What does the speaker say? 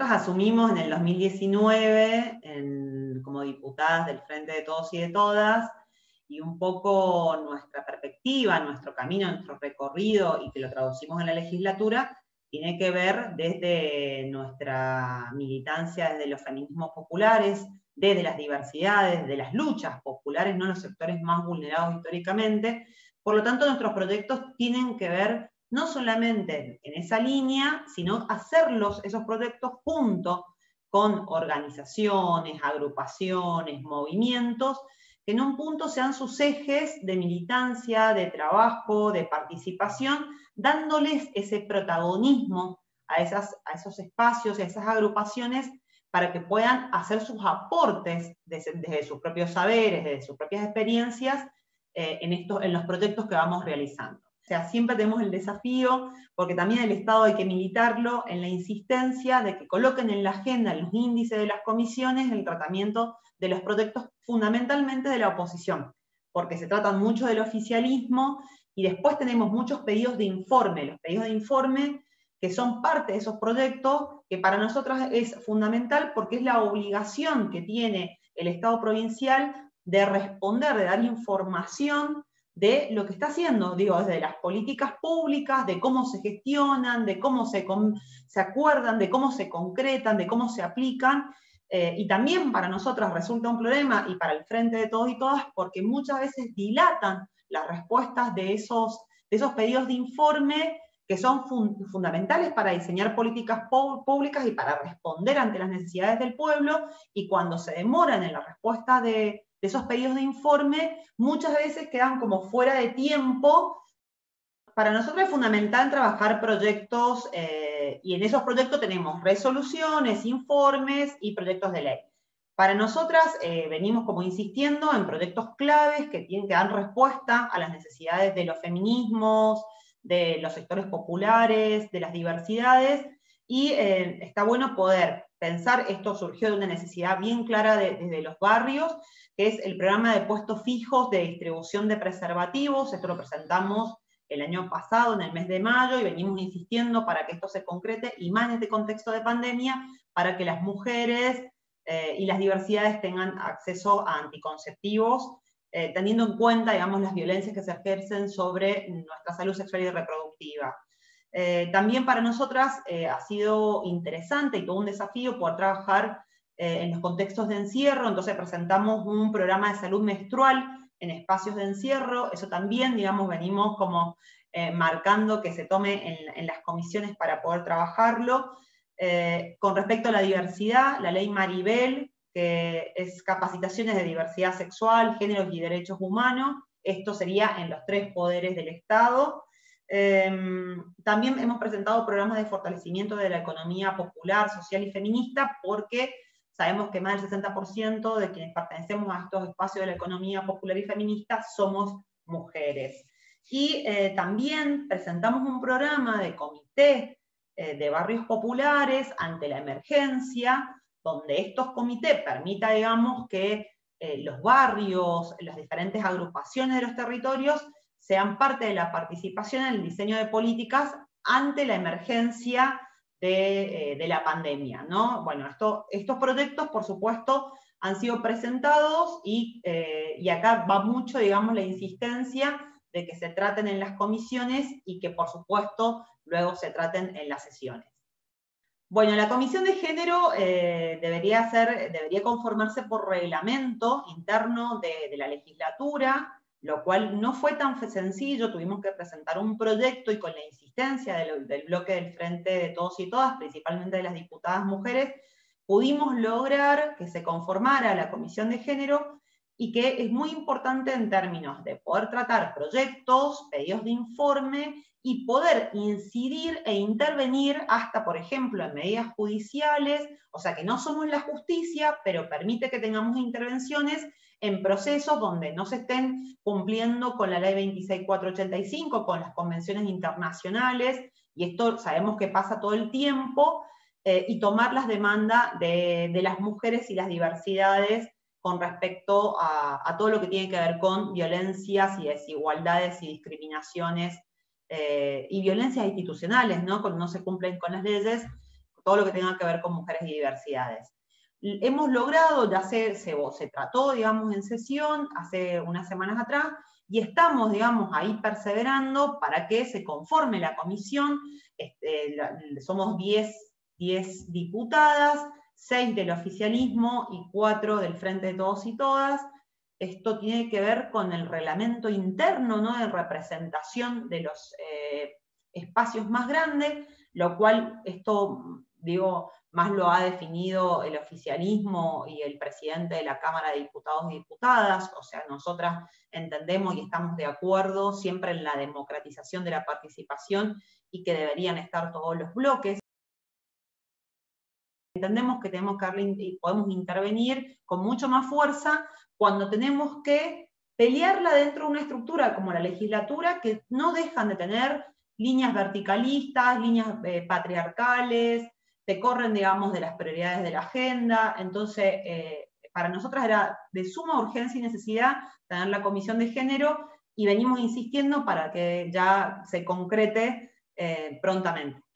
nosotras asumimos en el 2019, como diputadas del Frente de Todos y de Todas, y un poco nuestra perspectiva, nuestro camino, nuestro recorrido, y que lo traducimos en la legislatura, tiene que ver desde nuestra militancia, desde los feminismos populares, desde las diversidades, de las luchas populares, no los sectores más vulnerados históricamente. Por lo tanto, nuestros proyectos tienen que ver no solamente en esa línea, sino hacerlos, esos proyectos, junto con organizaciones, agrupaciones, movimientos, que en un punto sean sus ejes de militancia, de trabajo, de participación, dándoles ese protagonismo a esos espacios, a esas agrupaciones, para que puedan hacer sus aportes desde sus propios saberes, desde sus propias experiencias, en los proyectos que vamos realizando. O sea, siempre tenemos el desafío, porque también el Estado hay que militarlo, en la insistencia de que coloquen en la agenda, en los índices de las comisiones, el tratamiento de los proyectos fundamentalmente de la oposición, porque se tratan mucho del oficialismo, y después tenemos muchos pedidos de informe, los pedidos de informe que son parte de esos proyectos, que para nosotras es fundamental, porque es la obligación que tiene el Estado provincial de responder, de dar información de lo que está haciendo, digo, desde las políticas públicas, de cómo se gestionan, de cómo se acuerdan, de cómo se concretan, de cómo se aplican, y también para nosotras resulta un problema, y para el Frente de Todos y Todas, porque muchas veces dilatan las respuestas de esos pedidos de informe, que son fundamentales para diseñar políticas públicas y para responder ante las necesidades del pueblo, y cuando se demoran en la respuesta de esos pedidos de informe, muchas veces quedan como fuera de tiempo. Para nosotros es fundamental trabajar proyectos, y en esos proyectos tenemos resoluciones, informes y proyectos de ley. Para nosotras venimos como insistiendo en proyectos claves que dan respuesta a las necesidades de los feminismos, de los sectores populares, de las diversidades, y está bueno poder pensar, esto surgió de una necesidad bien clara desde los barrios, que es el programa de puestos fijos de distribución de preservativos. Esto lo presentamos el año pasado, en el mes de mayo, y venimos insistiendo para que esto se concrete, y más en este contexto de pandemia, para que las mujeres y las diversidades tengan acceso a anticonceptivos, teniendo en cuenta, digamos, las violencias que se ejercen sobre nuestra salud sexual y reproductiva. También para nosotras ha sido interesante y todo un desafío poder trabajar en los contextos de encierro. Entonces presentamos un programa de salud menstrual en espacios de encierro. Eso también, digamos, venimos como marcando que se tome en las comisiones para poder trabajarlo. Con respecto a la diversidad, la ley Maribel, que es capacitaciones de diversidad sexual, géneros y derechos humanos. Esto sería en los 3 poderes del Estado. También hemos presentado programas de fortalecimiento de la economía popular, social y feminista, porque sabemos que más del 60% de quienes pertenecemos a estos espacios de la economía popular y feminista somos mujeres. Y también presentamos un programa de comité de barrios populares ante la emergencia, donde estos comités permitan, digamos, que los barrios, las diferentes agrupaciones de los territorios sean parte de la participación en el diseño de políticas ante la emergencia de la pandemia, ¿no? Bueno, estos proyectos, por supuesto, han sido presentados, y acá va mucho, digamos, la insistencia de que se traten en las comisiones y que, por supuesto, luego se traten en las sesiones. Bueno, la Comisión de Género debería conformarse por reglamento interno de la legislatura, lo cual no fue tan sencillo. Tuvimos que presentar un proyecto, y con la insistencia del bloque del Frente de Todos y Todas, principalmente de las diputadas mujeres, pudimos lograr que se conformara la Comisión de Género, y que es muy importante en términos de poder tratar proyectos, pedidos de informe, y poder incidir e intervenir hasta, por ejemplo, en medidas judiciales. O sea, que no somos la justicia, pero permite que tengamos intervenciones en procesos donde no se estén cumpliendo con la ley 26485, con las convenciones internacionales, y esto sabemos que pasa todo el tiempo, y tomar las demandas de las mujeres y las diversidades con respecto a todo lo que tiene que ver con violencias y desigualdades y discriminaciones, y violencias institucionales, ¿no? Cuando no se cumplen con las leyes, todo lo que tenga que ver con mujeres y diversidades. Hemos logrado, ya se trató, digamos, en sesión hace unas semanas atrás, y estamos, digamos, ahí perseverando para que se conforme la comisión. Somos 10 diputadas, 6 del oficialismo y 4 del Frente de Todos y Todas. Esto tiene que ver con el reglamento interno, ¿no?, de representación de los espacios más grandes, lo cual esto, digo, más lo ha definido el oficialismo y el presidente de la Cámara de Diputados y Diputadas. O sea, nosotras entendemos y estamos de acuerdo siempre en la democratización de la participación y que deberían estar todos los bloques. Entendemos que tenemos que podemos intervenir con mucho más fuerza cuando tenemos que pelearla dentro de una estructura como la legislatura, que no dejan de tener líneas verticalistas, líneas patriarcales, te corren, digamos, de las prioridades de la agenda. Entonces, para nosotras era de suma urgencia y necesidad tener la comisión de género, y venimos insistiendo para que ya se concrete prontamente.